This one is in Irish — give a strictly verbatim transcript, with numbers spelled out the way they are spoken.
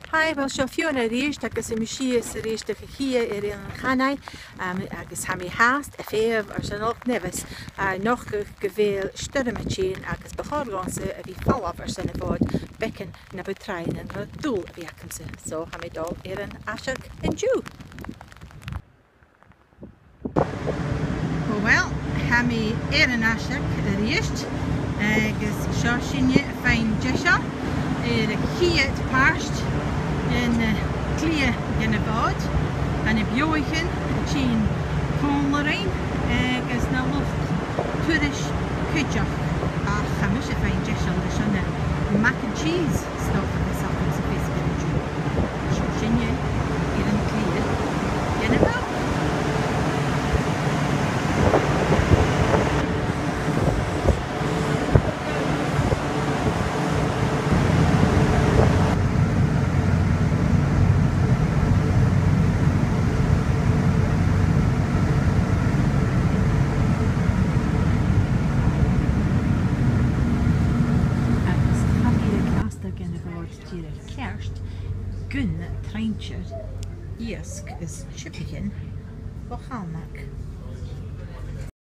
Hai, wel seo fiúna ríist agus i muisi sa ríist a chia ar an chanai agus ha mé haast a féamh ar san och nevis noch go bhfuil styrmatín agus bechorgása a bhí fáamh ar sanna bhád becin na betrain an ra dúl a bhíachcamsa, so ha mé dul ar an aiseach in dú. Wel, ha mé ar an aiseach a ríist agus seo sinne a féin deisio ar a chia páist in clia in a bád an a bioichin a tín cónlarín agus na lucht tuiris chuideach a chamis a féin deisio leis an mac and cheese stuff agus acham sa biscuit a dú. Seo sinne ar an clia in a bád. Kerst gun treintje Iesk is chippigin Bochalmak.